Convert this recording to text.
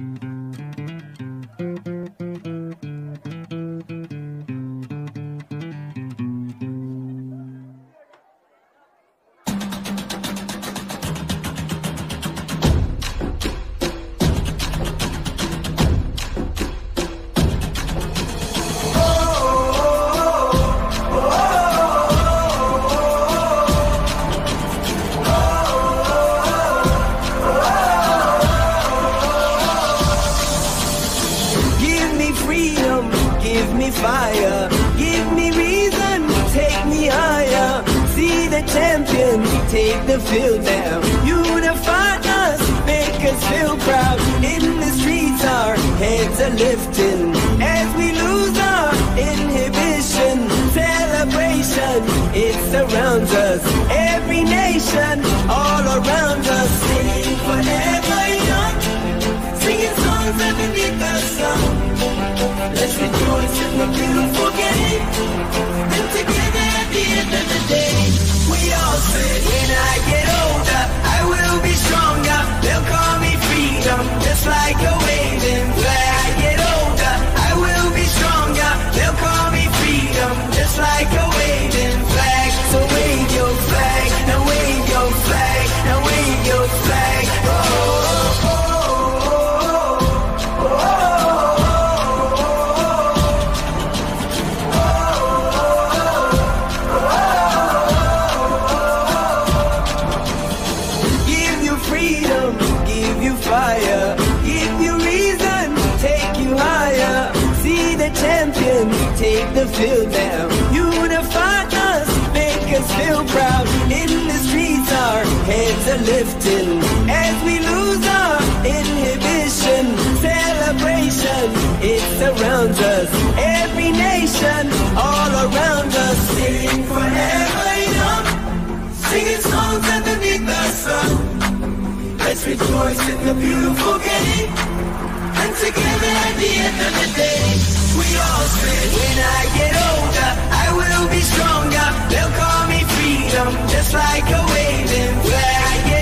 Give me fire, give me reason, take me higher. See the champion, take the field now. Unify us, make us feel proud. In the streets our heads are lifting as we lose our inhibition. Celebration, it surrounds us. Every nation, all around us. Sing forever young, singing songs underneath the sun. Let's rejoice in the beautiful game, and together at the end of the day, we all say, when I get older, I will be stronger. They'll call me freedom, just like a waving flag. I get older, I will be stronger. They'll call me freedom, just like a waving flag. So wave your flag, now wave your flag, now wave your flag. Oh, oh, oh. Fire, give you reason, take you higher. See the champion, take the field now. Unify us, make us feel proud. In the streets our heads are lifting as we lose our inhibition. Celebration, it surrounds us. Every nation, all around us. Sing forever young, singing songs underneath the sun. Let's rejoice in the beautiful game, and together at the end of the day, we all say, when I get older, I will be stronger. They'll call me freedom, just like a waving flag. I get